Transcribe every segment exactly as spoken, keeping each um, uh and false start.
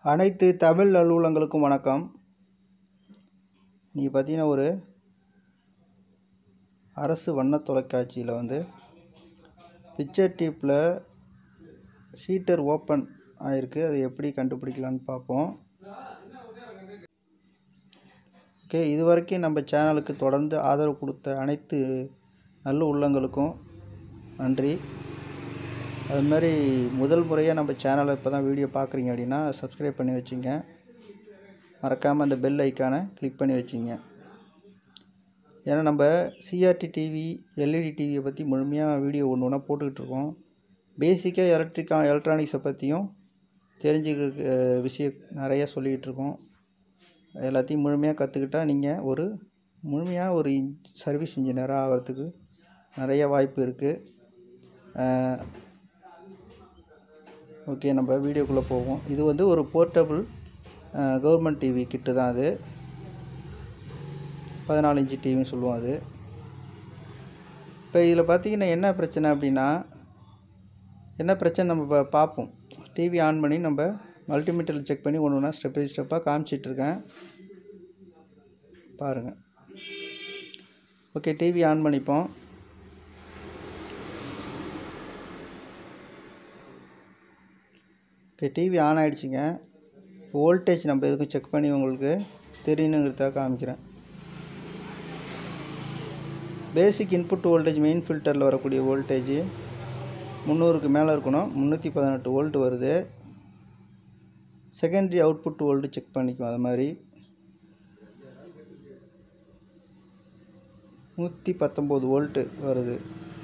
அனைத்து தமிழ் நல்லுள்ளங்களுக்கும் வணக்கம். நீ பார்த்தீங்கன்னா ஒரு அரசு வண்ண தொலைக்காட்சியில் வந்து பிக்சர் டியூப்பில் ஹீட்டர் ஓப்பன் ஆகிருக்கு. அதை எப்படி கண்டுபிடிக்கலான்னு பார்ப்போம். ஓகே, இது வரைக்கும் நம்ம சேனலுக்கு தொடர்ந்து ஆதரவு கொடுத்த அனைத்து நல்ல உள்ளங்களுக்கும் நன்றி. அது மாதிரி முதல் முறையாக நம்ம சேனலை இப்போ தான் வீடியோ பார்க்குறீங்க அப்படின்னா சப்ஸ்கிரைப் பண்ணி வச்சுங்க. மறக்காமல் அந்த பெல் ஐக்கானை கிளிக் பண்ணி வச்சுங்க. ஏன்னா நம்ம சிஆர்டி டிவி எல்இடி டிவியை பற்றி முழுமையாக வீடியோ ஒன்று ஒன்றா போட்டுக்கிட்டு இருக்கோம். பேசிக்காக எலக்ட்ரிக்கா எலக்ட்ரானிக்ஸை பற்றியும் தெரிஞ்சுக்கிற விஷயம் நிறையா சொல்லிக்கிட்டு இருக்கோம். எல்லாத்தையும் முழுமையாக கற்றுக்கிட்டால் நீங்கள் ஒரு முழுமையான ஒரு சர்வீஸ் இன்ஜினியராக ஆகிறதுக்கு நிறைய வாய்ப்பு இருக்குது. ஓகே, நம்ம வீடியோக்குள்ளே போவோம். இது வந்து ஒரு போர்ட்டபிள் கவர்மெண்ட் டிவி கிட்டு தான். அது பதினாலு இன்ச்சு டிவின்னு சொல்லுவோம். அது இப்போ இதில் பார்த்திங்கன்னா என்ன பிரச்சனை அப்படின்னா, என்ன பிரச்சனை நம்ம இப்போ பார்ப்போம். டிவி ஆன் பண்ணி நம்ம மல்டிமீட்டரில் செக் பண்ணி ஒன்று ஒன்றா ஸ்டெப் பை ஸ்டெப்பாக காமிச்சிட்ருக்கேன், பாருங்கள். ஓகே, டிவி ஆன் பண்ணிப்போம். ஓகே, டிவி ஆன் ஆகிடுச்சிங்க. வோல்டேஜ் நம்ம எதுக்கும் செக் பண்ணி உங்களுக்கு தெரியணுங்கிறதுக்காக காமிக்கிறேன். பேசிக் இன்புட் வோல்டேஜ் மெயின் ஃபில்டரில் வரக்கூடிய வோல்டேஜ் முந்நூறுக்கு மேலே இருக்கணும். முந்நூற்றி பதினெட்டு வோல்ட் வருது. செகண்டரி அவுட்புட் வோல்ட்டு செக் பண்ணிக்கும். அது மாதிரி நூற்றி பத்தொம்போது வோல்ட்டு வருது.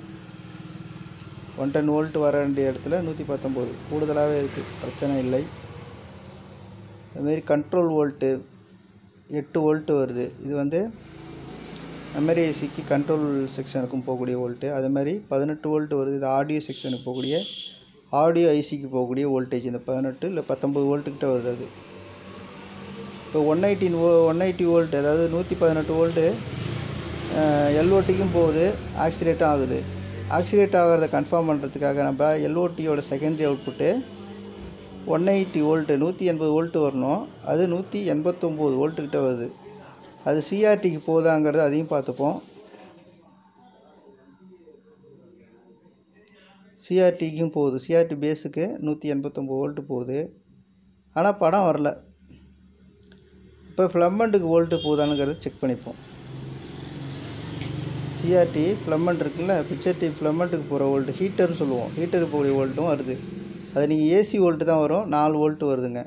ஒன் டென் வோல்ட் வர வேண்டிய இடத்துல நூற்றி பத்தொம்போது கூடுதலாகவே இருக்குது, பிரச்சனை இல்லை. அதுமாரி கண்ட்ரோல் வோல்ட்டு எட்டு வோல்ட்டு வருது. இது வந்து மெமரி ஐசிக்கு கண்ட்ரோல் செக்ஷனுக்கும் போகக்கூடிய வோல்ட்டு. அது மாதிரி பதினெட்டு வோல்ட் வருது. இது ஆடியோ செக்ஷனுக்கு போகக்கூடிய ஆடியோ ஐசிக்கு போகக்கூடிய வோல்டேஜ் இந்த பதினெட்டு இல்லை பத்தொம்பது வோல்ட்டுக்கிட்ட வருது. அது இப்போ one eighteen oh one eighty volt அதாவது நூற்றி பதினெட்டு வோல்ட்டு எல்ஓடிக்கும் போகுது, ஆக்சிலேட்டும் ஆகுது. ஆக்சிலேட் ஆகிறத கன்ஃபார்ம் பண்ணுறதுக்காக நம்ம எல்ஓடியோட secondary output one eighty volt நூற்றி எண்பது வோல்ட்டு வரணும். அது நூற்றி எண்பத்தொம்போது வோல்ட்டுக்கிட்ட வருது. அது சிஆர்டிக்கு போகுதாங்கிறது அதையும் பார்த்துப்போம். சிஆர்டிக்கும் போகுது. சிஆர்டி பேஸுக்கு நூற்றி எண்பத்தொம்போது வோல்ட்டு போகுது. ஆனால் படம் வரல. இப்போ ஃப்ளம்மண்ட்டுக்கு வோல்ட்டு போகுதானுங்கிறத செக் பண்ணிப்போம். சிஆர்டி ஃப்ளம்மண்ட் இருக்குல்ல, பிக்சர் டிவி ஃப்ளம்மண்ட்டுக்கு போகிற வோல்ட்டு ஹீட்டர்னு சொல்லுவோம். ஹீட்டருக்கு போகிற வோல்ட்டும் வருது. அது நீங்கள் ஏசி வோல்ட்டு தான் வரும். நாலு வோல்ட்டு வருதுங்க.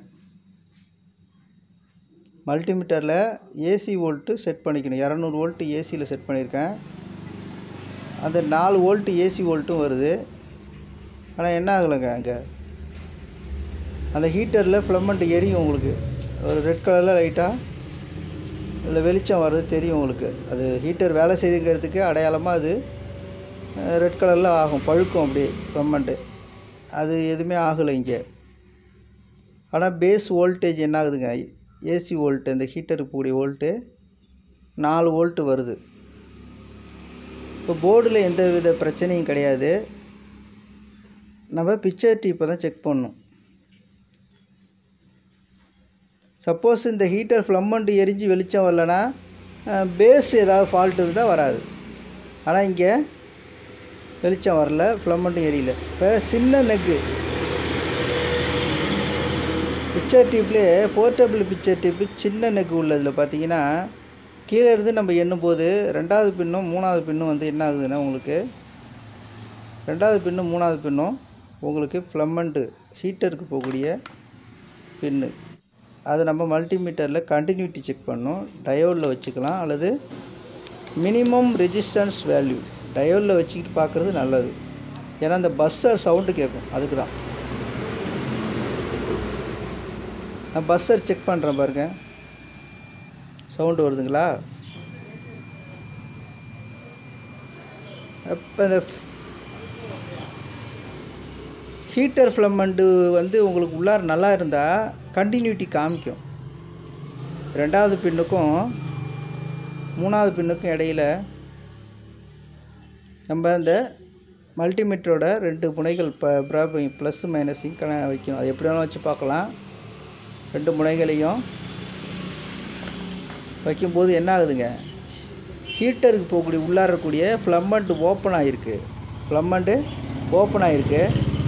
மல்டிமீட்டரில் ஏசி வோல்ட்டு செட் பண்ணிக்கணும். இரநூறு வோல்ட்டு ஏசியில் செட் பண்ணியிருக்கேன். அந்த நாலு வோல்ட்டு ஏசி வோல்ட்டும் வருது. ஆனால் என்ன ஆகலைங்க, அங்கே அந்த ஹீட்டரில் ஃப்ளம்மண்ட் எரியும். உங்களுக்கு ஒரு ரெட் கலரில் லைட்டாக அதில் வெளிச்சம் வர்றது தெரியும் உங்களுக்கு. அது ஹீட்டர் வேலை செய்துங்கிறதுக்கு அடையாளமாக அது ரெட் கலரில் ஆகும், பழுக்கும் அப்படியே ஃப்ளம்மண்ட்டு. அது எதுவுமே ஆகலை இங்கே. ஆனால் பேஸ் வோல்டேஜ் என்ன ஆகுதுங்க, ஏசி வோல்ட்டு இந்த ஹீட்டருக்கு போகக்கூடிய வோல்ட்டு நாலு வோல்ட்டு வருது. இப்போ போர்டில் எந்த வித பிரச்சனையும் கிடையாது. நம்ம பிக்சர் டியூப்பை தான் செக் பண்ணணும். சப்போஸ் இந்த ஹீட்டர் ஃப்ளம்மண்ட்டு எரிஞ்சு வெளிச்சம் வரலன்னா பேஸ் ஏதாவது ஃபால்ட் இருந்தால் வராது. ஆனால் இங்கே வெளிச்சம் வரல, ஃப்ளம்மண்ட்டும் எரியல. இப்போ சின்ன நெக்கு பிக்சர் டியூப்லேயே போர்ட்டபிள் பிக்சர் டியூப்பு சின்ன நெக்கு உள்ளதில் பார்த்தீங்கன்னா கீழே இருந்து நம்ம எண்ணும்போது ரெண்டாவது பின்னும் மூணாவது பின்னும் வந்து என்ன ஆகுதுன்னா உங்களுக்கு ரெண்டாவது பின்னும் மூணாவது பின்னும் உங்களுக்கு ஃப்ளம்மண்ட்டு ஹீட்டருக்கு போகக்கூடிய பின்னு. அது நம்ம மல்டிமீட்டரில் கண்டினியூட்டி செக் பண்ணணும். டயோடில் வச்சுக்கலாம், அல்லது மினிமம் ரெசிஸ்டன்ஸ் வேல்யூ டயோடில் வச்சுக்கிட்டு பார்க்குறது நல்லது. ஏன்னா அந்த பஸ்ஸர் சவுண்டு கேட்கும், அதுக்கு தான். நான் பஸ்ஸர் செக் பண்ணுறேன் பாருங்க, சவுண்டு வருதுங்களா? அப்போ இந்த ஹீட்டர் ஃப்ளம்மண்ட்டு வந்து உங்களுக்கு உள்ளார நல்லா இருந்தால் கண்டினியூட்டி காமிக்கும். ரெண்டாவது பின்னுக்கும் மூணாவது பின்னுக்கும் இடையில் நம்ம இந்த மல்டிமீட்டரோட ரெண்டு முனைகள் இப்போ ப்ளஸ் மைனஸையும் கண வைக்கணும். அது எப்படி வேணாலும் வச்சு பார்க்கலாம். ரெண்டு முனைகளையும் வைக்கும்போது என்ன ஆகுதுங்க, ஹீட்டருக்கு போகக்கூடிய உள்ளாரக்கூடிய ஃப்ளம்மண்ட் ஓப்பன் ஆகிருக்கு. ஃப்ளம்மண்ட்டு ஓப்பன் ஆகிருக்கு.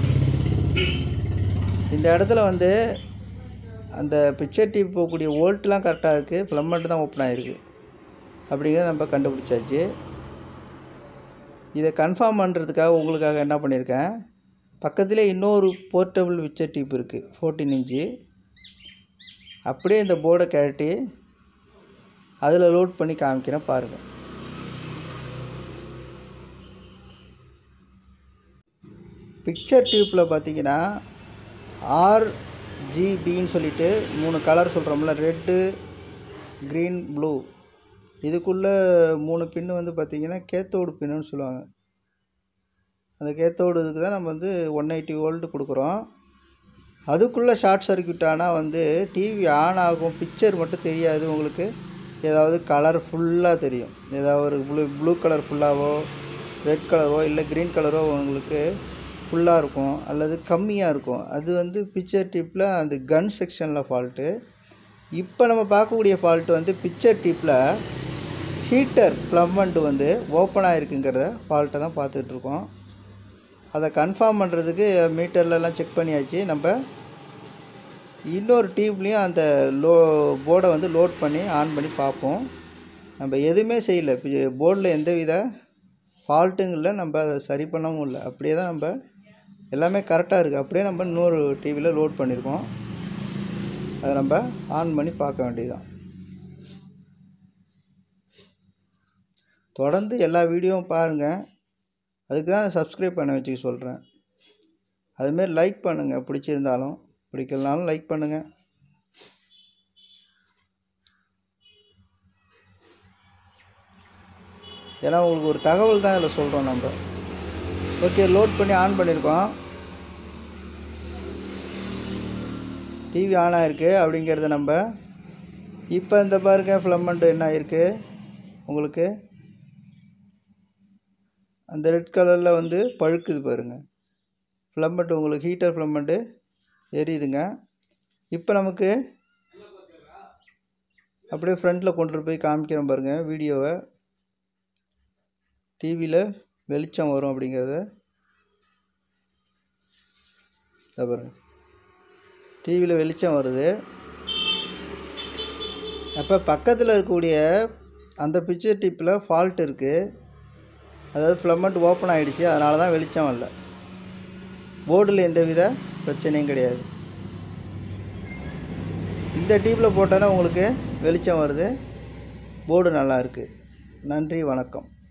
இந்த இடத்துல வந்து அந்த பிக்சர் டியூப் போகக்கூடிய வோல்ட்லாம் கரெக்டாக இருக்குது, ஃப்ளம்மண்ட் தான் ஓப்பன் ஆகிருக்கு அப்படிங்கிறத நம்ம கண்டுபிடிச்சாச்சு. இதை கன்ஃபார்ம் பண்ணுறதுக்காக உங்களுக்காக என்ன பண்ணியிருக்கேன், பக்கத்திலே இன்னொரு போர்ட்டபிள் பிக்சர் டியூப் இருக்குது ஃபோர்டீன் இன்ச்சு. அப்படியே இந்த போர்டை கழட்டி அதில் லோட் பண்ணி காமிக்கிறேன் பாருங்கள். பிக்சர் டியூப்பில் பார்த்தீங்கன்னா ஆர்ஜிபின்னு சொல்லிட்டு மூணு கலர் சொல்கிறோம்ல, ரெட்டு, க்ரீன், ப்ளூ. இதுக்குள்ளே மூணு பின்னு வந்து பார்த்திங்கன்னா கேத்தோடு பின்னுன்னு சொல்லுவாங்க. அந்த கேத்தோடு இதுக்கு தான் நம்ம வந்து ஒன் எயிட்டி வோல்ட் கொடுக்குறோம். அதுக்குள்ளே ஷார்ட் சர்க்யூட் ஆனால் வந்து டிவி ஆன் ஆகும், பிக்சர் மட்டும் தெரியாது உங்களுக்கு. ஏதாவது கலர் ஃபுல்லாக தெரியும், ஏதாவது ஒரு ப்ளூ ப்ளூ கலர் ஃபுல்லாகவோ, ரெட் கலரோ இல்லை க்ரீன் கலரோ உங்களுக்கு ஃபுல்லாக இருக்கும் அல்லது கம்மியாக இருக்கும். அது வந்து பிக்சர் டியூப்பில் அந்த கன் செக்ஷனில் ஃபால்ட்டு. இப்போ நம்ம பார்க்கக்கூடிய ஃபால்ட்டு வந்து பிக்சர் டியூப்பில் ஹீட்டர் ஃப்ளம்மண்ட் வந்து ஓப்பன் ஆகிருக்குங்கிறத ஃபால்ட்டை தான் பார்த்துட்ருக்கோம். அதை கன்ஃபார்ம் பண்ணுறதுக்கு மீட்டர்லலாம் செக் பண்ணியாச்சு. நம்ம இன்னொரு டியூப்லேயும் அந்த லோ போர்டை வந்து லோட் பண்ணி ஆன் பண்ணி பார்ப்போம். நம்ம எதுவுமே செய்யலை, போர்டில் எந்த வித ஃபால்ட்டுங்க இல்லை, நம்ம அதை சரி பண்ணவும் இல்லை. அப்படியே தான் நம்ம எல்லாமே கரெக்டாக இருக்குது. அப்படியே நம்ம இன்னொரு டிவியில் லோட் பண்ணியிருக்கோம். அதை நம்ம ஆன் பண்ணி பார்க்க வேண்டியதுதான். தொடர்ந்து எல்லா வீடியோவும் பாருங்கள், அதுக்கு தான் சப்ஸ்கிரைப் பண்ண வச்சுக்க சொல்கிறேன். அதுமாரி லைக் பண்ணுங்கள், பிடிச்சிருந்தாலும் பிடிக்கலனாலும் லைக் பண்ணுங்கள். ஏன்னா உங்களுக்கு ஒரு தகவல் தான் இதில் சொல்கிறோம் நம்ம. ஓகே, லோட் பண்ணி ஆன் பண்ணியிருக்கோம். டிவி ஆன் ஆகிருக்கு அப்படிங்கிறத நம்ம இப்போ இந்த பாருங்க, ஃப்ளம்மண்ட் என்ன ஆகிருக்கு உங்களுக்கு, அந்த ரெட் கலரில் வந்து பழுக்குது பாருங்கள். ஃப்ளம்மண்ட் உங்களுக்கு ஹீட்டர் ஃப்ளம்மண்ட்டு எரியுதுங்க. இப்போ நமக்கு அப்படியே ஃப்ரண்ட்டில் கொண்டு போய் காமிக்கிறோம் பாருங்கள் வீடியோவை. டிவியில் வெளிச்சம் வரும் அப்படிங்கிறத பாருங்கள், டிவியில் வெளிச்சம் வருது. அப்போ பக்கத்தில் இருக்கக்கூடிய அந்த பிக்சர் டிப்பில் ஃபால்ட் இருக்குது, அதாவது ஃப்ளம்மண்ட் ஓப்பன் ஆகிடுச்சு, அதனால தான் வெளிச்சம் வரல. போர்டில் எந்த வித பிரச்சனையும் கிடையாது. இந்த டியூப்பில் போட்டால் உங்களுக்கு வெளிச்சம் வருது, போர்டு நல்லா இருக்குது. நன்றி, வணக்கம்.